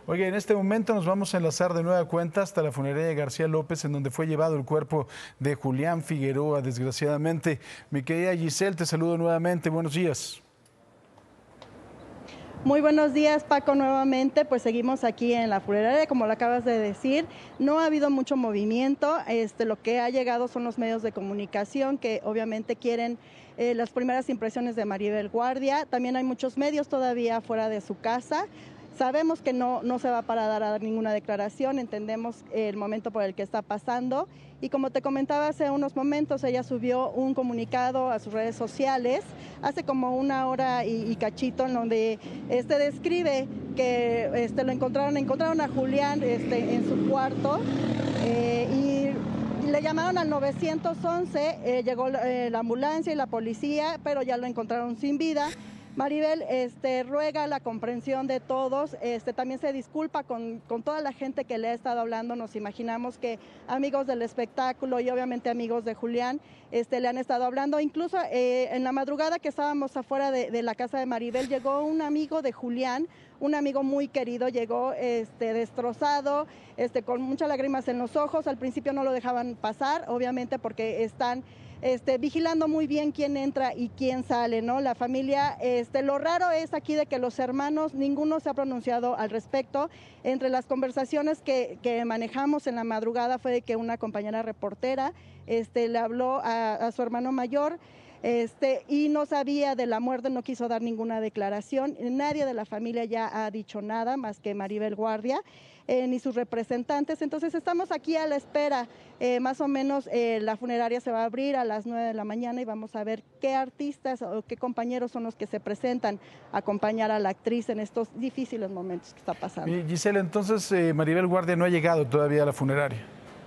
Oye, en este momento nos vamos a enlazar de nueva cuenta hasta la funeraria García López, en donde fue llevado el cuerpo de Julián Figueroa, desgraciadamente. Mi querida Giselle, te saludo nuevamente. Buenos días. Muy buenos días, Paco, nuevamente. Pues seguimos aquí en la funeraria, como lo acabas de decir. No ha habido mucho movimiento. Lo que ha llegado son los medios de comunicación que obviamente quieren las primeras impresiones de Maribel Guardia. También hay muchos medios todavía fuera de su casa. Sabemos que no se va para dar ninguna declaración, entendemos el momento por el que está pasando y como te comentaba hace unos momentos, ella subió un comunicado a sus redes sociales hace como una hora y cachito, en donde describe que encontraron a Julián en su cuarto y le llamaron al 911, llegó la ambulancia y la policía, pero ya lo encontraron sin vida. Maribel ruega la comprensión de todos, también se disculpa con toda la gente que le ha estado hablando. Nos imaginamos que amigos del espectáculo y obviamente amigos de Julián le han estado hablando. Incluso en la madrugada que estábamos afuera de la casa de Maribel, llegó un amigo de Julián, un amigo muy querido, llegó destrozado, con muchas lágrimas en los ojos. Al principio no lo dejaban pasar, obviamente porque están vigilando muy bien quién entra y quién sale, ¿no? La familia, lo raro es aquí de que los hermanos, ninguno se ha pronunciado al respecto. Entre las conversaciones que manejamos en la madrugada fue de que una compañera reportera le habló a su hermano mayor, y no sabía de la muerte, no quiso dar ninguna declaración. Nadie de la familia ya ha dicho nada más que Maribel Guardia, ni sus representantes. Entonces estamos aquí a la espera. Más o menos la funeraria se va a abrir a las 9 de la mañana y vamos a ver qué artistas o qué compañeros son los que se presentan a acompañar a la actriz en estos difíciles momentos que está pasando. Giselle, entonces Maribel Guardia no ha llegado todavía a la funeraria.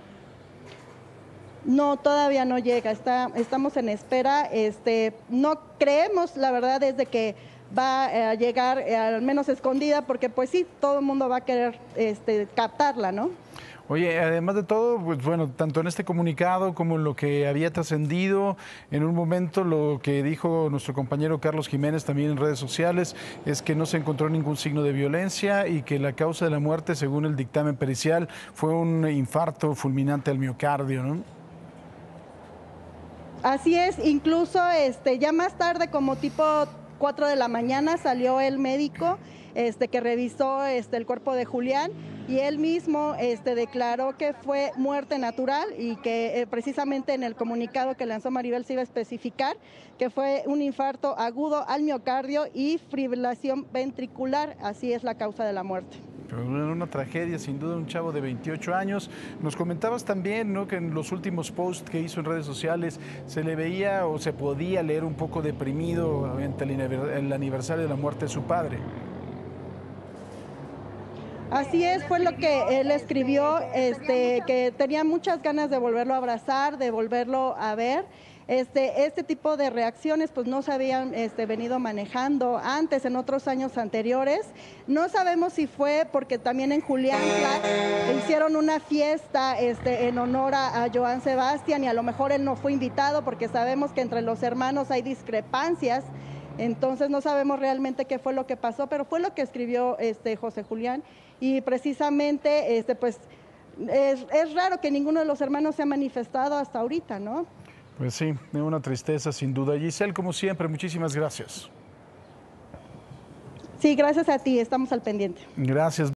No, todavía no llega, estamos en espera, no creemos, la verdad, es de que va a llegar al menos escondida, porque pues sí, todo el mundo va a querer captarla, ¿no? Oye, además de todo, pues bueno, tanto en este comunicado como en lo que había trascendido, en un momento lo que dijo nuestro compañero Carlos Jiménez también en redes sociales es que no se encontró ningún signo de violencia y que la causa de la muerte, según el dictamen pericial, fue un infarto fulminante al miocardio, ¿no? Así es, incluso ya más tarde, como tipo 4 de la mañana, salió el médico que revisó el cuerpo de Julián y él mismo declaró que fue muerte natural y que precisamente en el comunicado que lanzó Maribel se iba a especificar que fue un infarto agudo al miocardio y fibrilación ventricular. Así es la causa de la muerte. Pero una tragedia, sin duda, un chavo de 28 años. Nos comentabas también, ¿no?, que en los últimos posts que hizo en redes sociales se le veía o se podía leer un poco deprimido ante el aniversario de la muerte de su padre. Así es, fue lo que él escribió, que tenía muchas ganas de volverlo a abrazar, de volverlo a ver. Este tipo de reacciones pues no se habían venido manejando antes, en otros años anteriores. No sabemos si fue porque también en Julián hicieron una fiesta en honor a Joan Sebastián y a lo mejor él no fue invitado porque sabemos que entre los hermanos hay discrepancias. Entonces no sabemos realmente qué fue lo que pasó, pero fue lo que escribió José Julián y precisamente pues es raro que ninguno de los hermanos se ha manifestado hasta ahorita, ¿no? Pues sí, una tristeza sin duda. Giselle, como siempre, muchísimas gracias. Sí, gracias a ti, estamos al pendiente. Gracias.